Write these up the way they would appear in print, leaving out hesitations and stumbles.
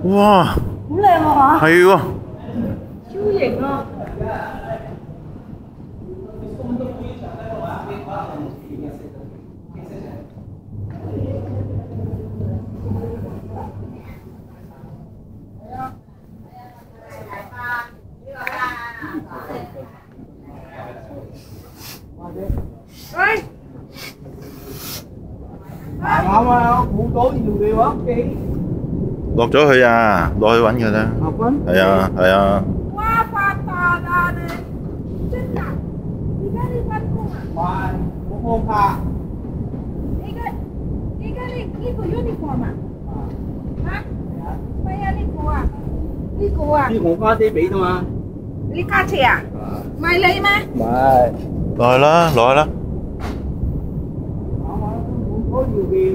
哇， 好靚啊嚇！ 係喎， 超型啊！喂， 啱啊！好多條嘅話， 落咗去啊，落去揾佢啦。 阿君， 係啊，係啊。 哇發達啊你！真的？你看你翻工啊？ 快，我放假。 呢個 uniform 啊？嚇？咩啊？呢個啊？呢個啊？ 呢我家姐俾㗎嘛。 你家姐啊？唔係你咩？ 唔係。 落去啦，落去啦。 啱啊！好多條嘅。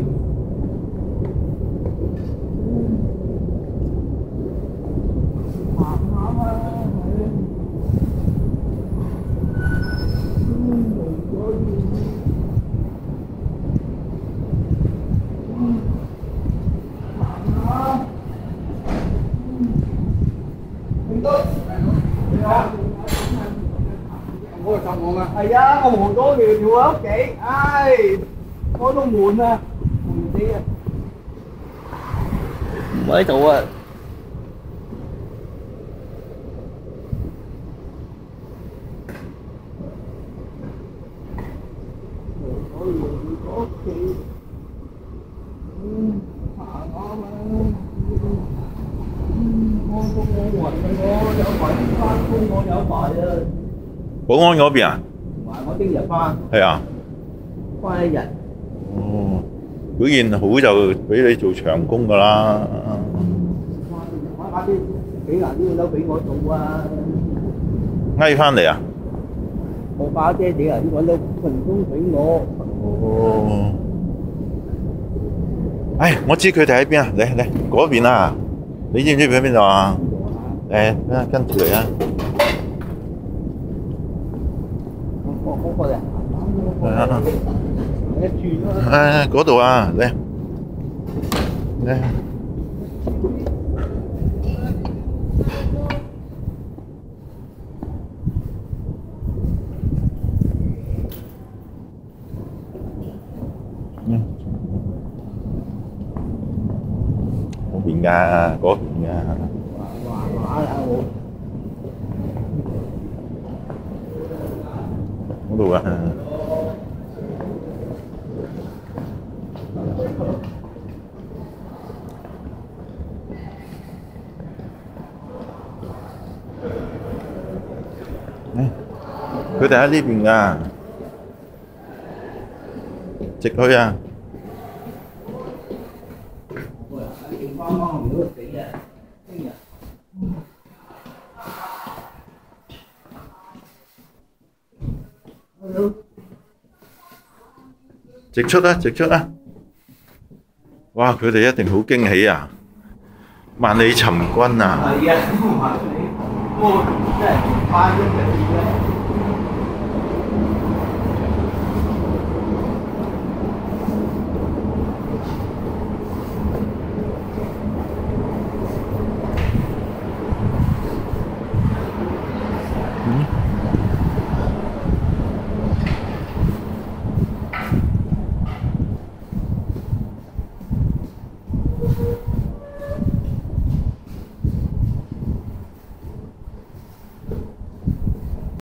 我就忙啊！係啊，我忙咗條喺屋企，唉，我都悶啊，悶死啊！唔喺度啊！我要去屋企，行下嘛。我都冇暈啊！我有暈翻工，我有埋啊！ 保安嗰邊啊？ 唔係，我聽日翻。 係啊。 翻一日。 哦，表現好就俾你做長工㗎啦。 我家啲幾難啲都俾我做啊！ 翳翻嚟啊？ 我家姐幾難啲揾到份工俾我。 哦。唉，我知佢哋喺邊啊！嚟嗰邊啊！你知唔知佢喺邊度啊？誒，跟住嚟啊！ 我過嚟。 係啊。 一轉啦。 嗰度啊，嚟。嗰邊㗎，嗰邊㗎。 話啦我。 嗰度啊。佢哋喺呢邊㗎，直去啊！直出啊！直出啊！哇！佢哋一定好驚喜啊！萬里尋軍啊！ 係啊，萬里，我真係快咗嚟嘅。 嗯。